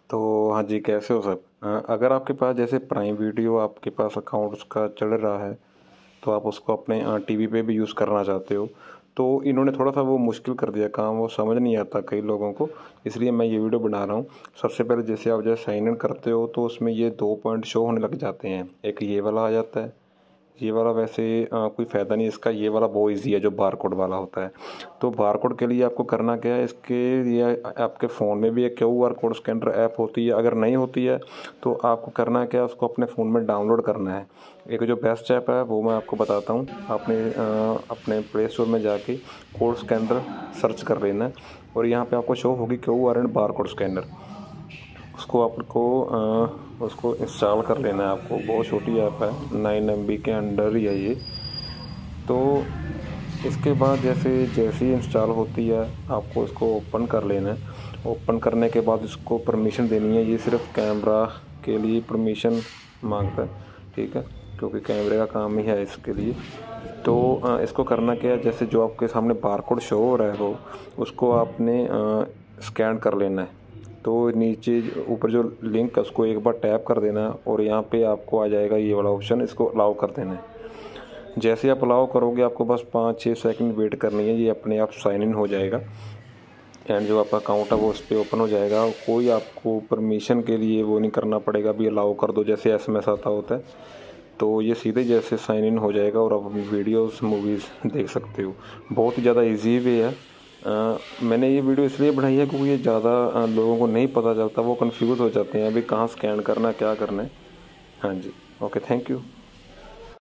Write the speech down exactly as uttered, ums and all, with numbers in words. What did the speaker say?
तो हाँ जी, कैसे हो सब? अ, अगर आपके पास जैसे प्राइम वीडियो आपके पास अकाउंट उसका चल रहा है, तो आप उसको अपने अ, टीवी पे भी यूज़ करना चाहते हो, तो इन्होंने थोड़ा-सा वो मुश्किल कर दिया काम, वो समझ नहीं आता कई लोगों को, इसलिए मैं ये वीडियो बना रहा हूँ। सबसे पहले जैसे आप जैसे साइन इन करते हो, तो उसमें ये दो पॉइंट शो होने लग जाते हैं। एक ये वाला आ जाता है, ये वाला वैसे अ, कोई फ़ायदा नहीं इसका, ये वाला बहुत ईज़ी है जो बारकोड वाला होता है। तो बारकोड के लिए आपको करना क्या है, इसके लिए आपके फ़ोन में भी एक Q R code scanner app होती है, अगर नहीं होती है तो आपको करना क्या है, उसको अपने फ़ोन में डाउनलोड करना है। एक जो बेस्ट ऐप है वो मैं आपको बताता हूँ, आपने अ, अपने प्ले स्टोर में जाके कोड स्कैनर सर्च कर लेना है और यहाँ पे आपको शो होगी Q R and barcode scanner. उसको आपको अ, उसको इंस्टॉल कर लेना है आपको। बहुत छोटी ऐप है, नाइन एम बी के अंडर ही है ये। तो इसके बाद जैसे जैसे ही इंस्टॉल होती है, आपको इसको ओपन कर लेना है। ओपन करने के बाद इसको परमिशन देनी है, ये सिर्फ कैमरा के लिए परमिशन मांगता है, ठीक है, क्योंकि कैमरे का काम ही है इसके लिए। तो अ, इसको करना क्या है, जैसे जो आपके सामने बारकोड शो हो रहा है वो उसको आपने स्कैन कर लेना है। तो नीचे ऊपर जो लिंक है उसको एक बार टैप कर देना है और यहाँ पे आपको आ जाएगा ये वाला ऑप्शन, इसको अलाउ कर देना है। जैसे आप अलाउ करोगे, आपको बस पाँच छः सेकंड वेट करनी है, ये अपने आप साइन इन हो जाएगा एंड जो आपका अकाउंट है वो उस पर ओपन हो जाएगा। कोई आपको परमिशन के लिए वो नहीं करना पड़ेगा, भी अलाउ कर दो जैसे एस एम एस आता होता है। तो ये सीधे जैसे साइन इन हो जाएगा और आप अपनी वीडियोस मूवीज़ देख सकते हो। बहुत ही ज़्यादा इजी वे है। अ, मैंने ये वीडियो इसलिए बनाई है क्योंकि ये ज़्यादा अ, लोगों को नहीं पता चलता, वो कंफ्यूज हो जाते हैं अभी कहाँ स्कैन करना है, क्या करना है। हाँ जी, ओके, थैंक यू।